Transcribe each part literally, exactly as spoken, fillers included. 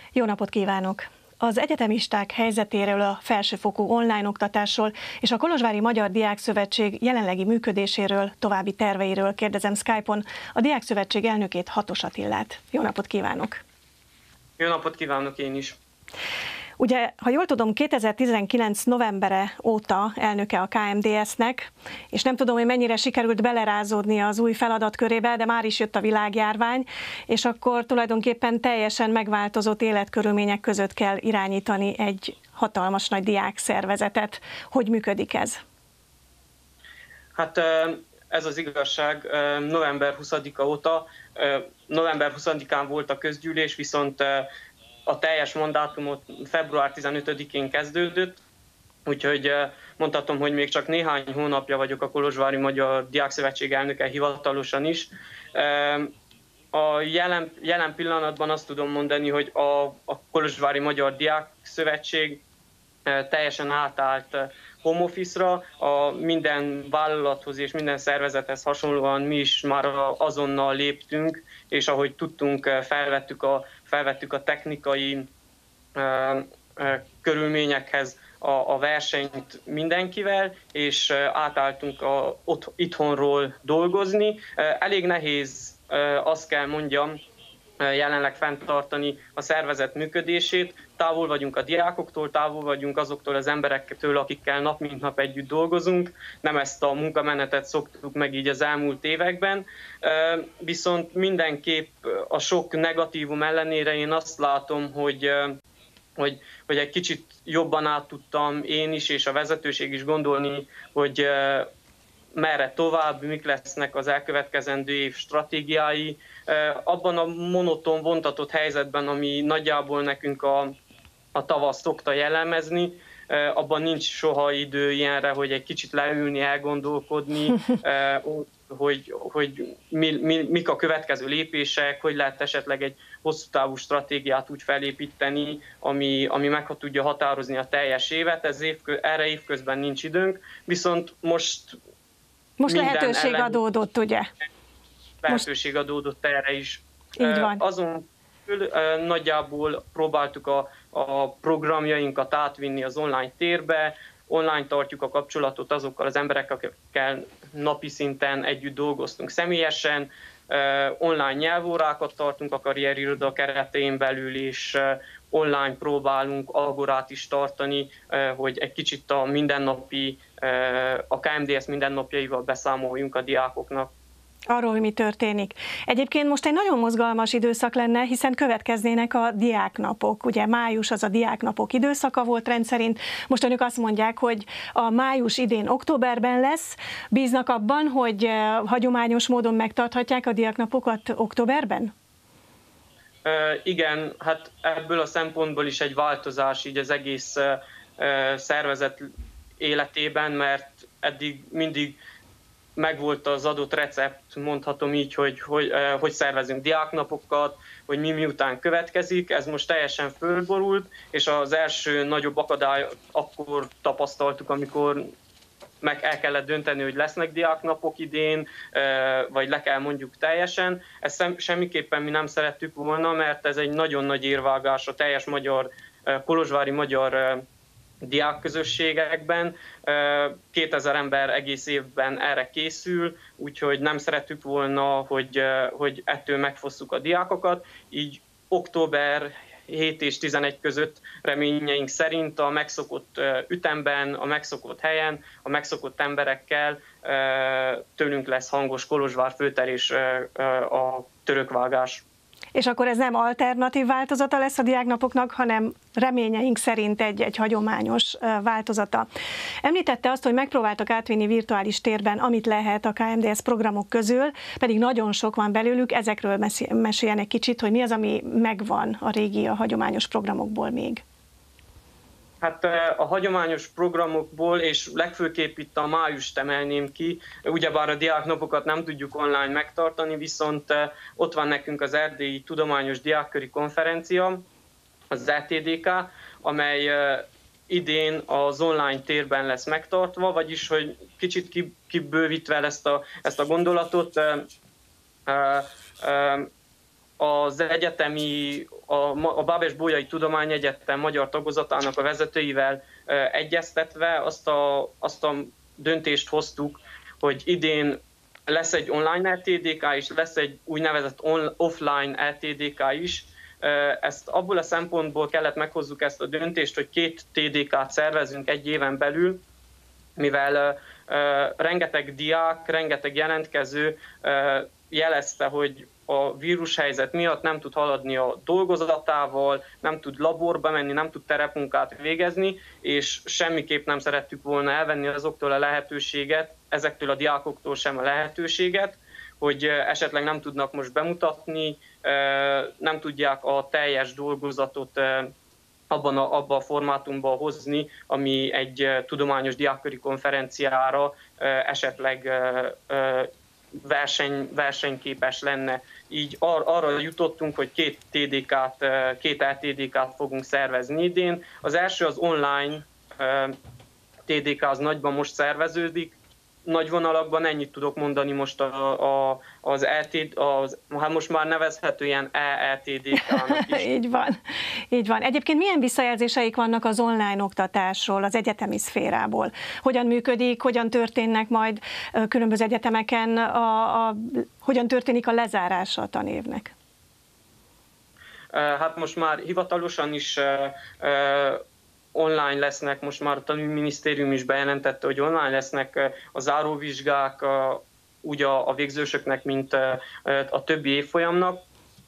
Jó napot kívánok! Az egyetemisták helyzetéről, a felsőfokú online oktatásról és a Kolozsvári Magyar Diákszövetség jelenlegi működéséről, további terveiről kérdezem Skype-on a Diákszövetség elnökét, Hatos Attilát. Jó napot kívánok! Jó napot kívánok én is! Ugye, ha jól tudom, kétezer-tizenkilenc novembere óta elnöke a ká em dé es-nek, és nem tudom, hogy mennyire sikerült belerázódni az új feladatkörébe, de már is jött a világjárvány, és akkor tulajdonképpen teljesen megváltozott életkörülmények között kell irányítani egy hatalmas nagy diákszervezetet. Hogy működik ez? Hát ez az igazság, november huszadika óta, november huszadikán volt a közgyűlés, viszont a teljes mandátumot február tizenötödikén kezdődött, úgyhogy mondhatom, hogy még csak néhány hónapja vagyok a Kolozsvári Magyar Diákszövetség elnöke hivatalosan is. A jelen, jelen pillanatban azt tudom mondani, hogy a, a Kolozsvári Magyar Diákszövetség teljesen átállt home office-ra, a minden vállalathoz és minden szervezethez hasonlóan mi is már azonnal léptünk, és ahogy tudtunk, felvettük a, felvettük a technikai uh, uh, körülményekhez a, a versenyt mindenkivel, és uh, átálltunk a, ott, itthonról dolgozni. Uh, elég nehéz, uh, azt kell mondjam, jelenleg fenntartani a szervezet működését. Távol vagyunk a diákoktól, távol vagyunk azoktól az emberektől, akikkel nap mint nap együtt dolgozunk. Nem ezt a munkamenetet szoktuk meg így az elmúlt években. Viszont mindenképp a sok negatívum ellenére én azt látom, hogy, hogy, hogy egy kicsit jobban át tudtam én is, és a vezetőség is gondolni, hogy merre tovább, mik lesznek az elkövetkezendő év stratégiái. Abban a monoton, vontatott helyzetben, ami nagyjából nekünk a, a tavasz szokta jellemezni, abban nincs soha idő ilyenre, hogy egy kicsit leülni, elgondolkodni, hogy, hogy mi, mi, mik a következő lépések, hogy lehet esetleg egy hosszú távú stratégiát úgy felépíteni, ami, ami meg tudja határozni a teljes évet. Ez év, erre évközben nincs időnk, viszont most Most lehetőség ellen... adódott, ugye? Lehetőség Most... adódott erre is. Így van. Azon kívül nagyjából próbáltuk a, a programjainkat átvinni az online térbe, online tartjuk a kapcsolatot azokkal az emberekkel, akikkel napi szinten együtt dolgoztunk személyesen, online nyelvórákat tartunk a karrieriroda keretein belül, és online próbálunk agorát is tartani, hogy egy kicsit a mindennapi, a ká em dé es mindennapjaival beszámoljunk a diákoknak. Arról, hogy mi történik. Egyébként most egy nagyon mozgalmas időszak lenne, hiszen következnének a diáknapok. Ugye május az a diáknapok időszaka volt rendszerint. Most önök azt mondják, hogy a május idén októberben lesz. Bíznak abban, hogy hagyományos módon megtarthatják a diáknapokat októberben? Igen, hát ebből a szempontból is egy változás így az egész szervezet életében, mert eddig mindig megvolt az adott recept, mondhatom így, hogy, hogy hogy szervezünk diáknapokat, hogy mi miután következik. Ez most teljesen fölborult, és az első nagyobb akadály akkor tapasztaltuk, amikor meg el kellett dönteni, hogy lesznek diáknapok idén, vagy le kell mondjuk teljesen. Ezt semmiképpen mi nem szerettük volna, mert ez egy nagyon nagy érvágás a teljes magyar, kolozsvári magyar diákközösségekben. kétezer ember egész évben erre készül, úgyhogy nem szerettük volna, hogy, hogy ettől megfosszuk a diákokat. Így október hét és tizenegy között reményeink szerint a megszokott ütemben, a megszokott helyen, a megszokott emberekkel tőlünk lesz hangos Kolozsvár főterés a törökvágás. És akkor ez nem alternatív változata lesz a diáknapoknak, hanem reményeink szerint egy, egy hagyományos változata. Említette azt, hogy megpróbáltak átvinni virtuális térben, amit lehet a ká em dé es programok közül, pedig nagyon sok van belőlük, ezekről meséljen egy kicsit, hogy mi az, ami megvan a régi, a hagyományos programokból még. Hát a hagyományos programokból, és legfőképp itt a májust emelném ki, ugyebár a diáknapokat nem tudjuk online megtartani, viszont ott van nekünk az Erdélyi Tudományos Diákköri Konferencia, az é té dé ká, amely idén az online térben lesz megtartva, vagyis, hogy kicsit kibővítve ezt a, ezt a gondolatot, az egyetemi, a, a Bábes-Bolyai Tudományegyetem magyar tagozatának a vezetőivel egyeztetve azt a, azt a döntést hoztuk, hogy idén lesz egy online el té dé ká is, lesz egy úgynevezett on, offline el té dé ká is. Ezt abból a szempontból kellett meghozzuk ezt a döntést, hogy két té dé kát szervezünk egy éven belül, mivel uh, rengeteg diák, rengeteg jelentkező uh, jelezte, hogy a vírushelyzet miatt nem tud haladni a dolgozatával, nem tud laborba menni, nem tud terepmunkát végezni, és semmiképp nem szerettük volna elvenni azoktól a lehetőséget, ezektől a diákoktól sem a lehetőséget, hogy esetleg nem tudnak most bemutatni, nem tudják a teljes dolgozatot abban a, abban a formátumban hozni, ami egy tudományos diákköri konferenciára esetleg verseny, versenyképes lenne. Így ar, arra jutottunk, hogy két té dé kát, két el té dé kát fogunk szervezni idén. Az első az online té dé ká, az nagyban most szerveződik. Nagy vonalakban ennyit tudok mondani most a, a, az, el té dé, az, hát most már nevezhető ilyen e el té dé ká-nak is. Így van, így van. Egyébként milyen visszajelzéseik vannak az online oktatásról, az egyetemi szférából? Hogyan működik, hogyan történnek majd különböző egyetemeken, a, a, hogyan történik a lezárása a tanévnek? Hát most már hivatalosan is online lesznek, most már a tanügyminisztérium is bejelentette, hogy online lesznek a záróvizsgák úgy a, a végzősöknek, mint a többi évfolyamnak.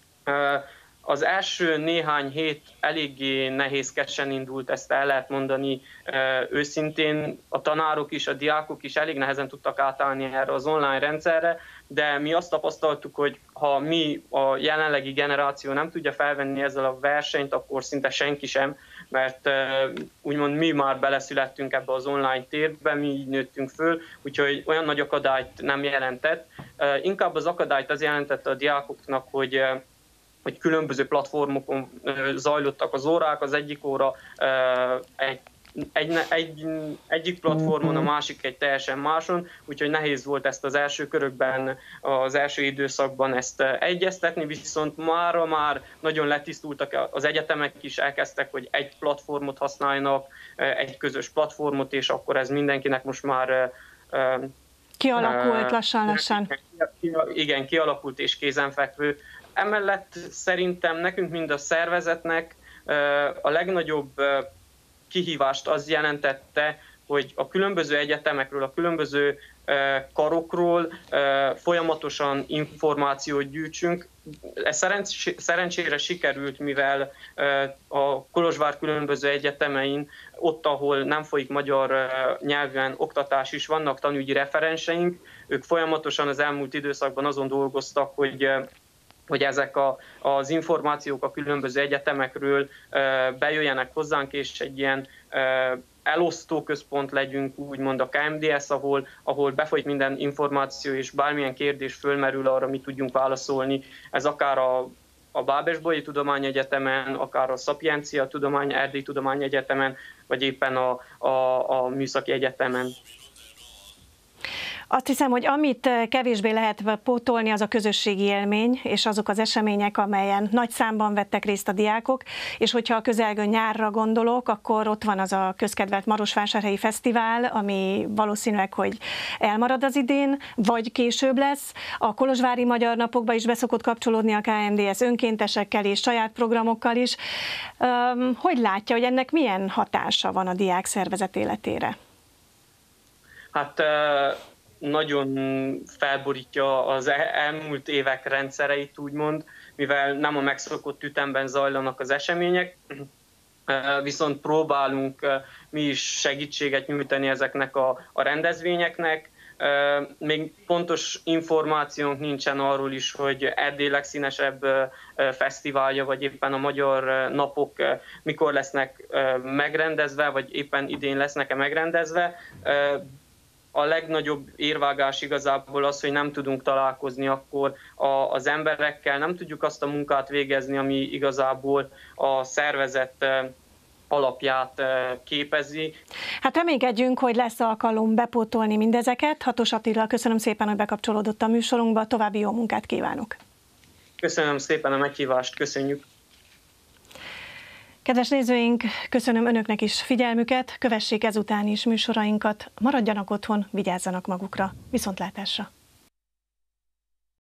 Az első néhány hét eléggé nehézkesen indult, ezt el lehet mondani őszintén. A tanárok is, a diákok is elég nehezen tudtak átállni erre az online rendszerre, de mi azt tapasztaltuk, hogy ha mi, a jelenlegi generáció nem tudja felvenni ezzel a versenyt, akkor szinte senki sem, mert úgymond mi már beleszülettünk ebbe az online térbe, mi így nőttünk föl, úgyhogy olyan nagy akadályt nem jelentett. Inkább az akadályt az jelentette a diákoknak, hogy hogy különböző platformokon zajlottak az órák, az egyik óra egy, egy, egy, egyik platformon, a másik egy teljesen máson, úgyhogy nehéz volt ezt az első körökben, az első időszakban ezt egyeztetni, viszont mára már nagyon letisztultak az egyetemek is, elkezdtek, hogy egy platformot használjanak, egy közös platformot, és akkor ez mindenkinek most már kialakult lassan-lassan. Igen, kialakult és kézenfekvő. Emellett szerintem nekünk, mind a szervezetnek a legnagyobb kihívást az jelentette, hogy a különböző egyetemekről, a különböző karokról folyamatosan információt gyűjtsünk. Ez szerencsére sikerült, mivel a Kolozsvár különböző egyetemein, ott, ahol nem folyik magyar nyelven oktatás is, vannak tanügyi referenseink, ők folyamatosan az elmúlt időszakban azon dolgoztak, hogy hogy ezek a, az információk a különböző egyetemekről bejöjjenek hozzánk, és egy ilyen elosztó központ legyünk, úgymond a ká em dé es, ahol, ahol befolyik minden információ, és bármilyen kérdés fölmerül, arra mi tudjunk válaszolni. Ez akár a, a Bábes-Bolyai Tudományegyetemen, akár a Szapiencia Tudomány, Erdélyi Tudományegyetemen, vagy éppen a, a, a Műszaki Egyetemen. Azt hiszem, hogy amit kevésbé lehet pótolni, az a közösségi élmény, és azok az események, amelyen nagy számban vettek részt a diákok, és hogyha a közelgő nyárra gondolok, akkor ott van az a közkedvelt Marosvásárhelyi Fesztivál, ami valószínűleg, hogy elmarad az idén, vagy később lesz. A Kolozsvári Magyar Napokba is beszokott kapcsolódni a ká em dé es önkéntesekkel és saját programokkal is. Hogy látja, hogy ennek milyen hatása van a diák szervezet életére? Hát nagyon felborítja az elmúlt évek rendszereit, úgymond, mivel nem a megszokott ütemben zajlanak az események, viszont próbálunk mi is segítséget nyújtani ezeknek a, a rendezvényeknek. Még pontos információnk nincsen arról is, hogy Erdély legszínesebb fesztiválja, vagy éppen a Magyar Napok mikor lesznek megrendezve, vagy éppen idén lesznek-e megrendezve. A legnagyobb érvágás igazából az, hogy nem tudunk találkozni akkor az emberekkel, nem tudjuk azt a munkát végezni, ami igazából a szervezet alapját képezi. Hát reménykedjünk, hogy lesz alkalom bepótolni mindezeket. Hatos Attila, köszönöm szépen, hogy bekapcsolódott a műsorunkba, további jó munkát kívánok! Köszönöm szépen a meghívást, köszönjük. Kedves nézőink, köszönöm önöknek is figyelmüket, kövessék ezután is műsorainkat, maradjanak otthon, vigyázzanak magukra. Viszontlátásra!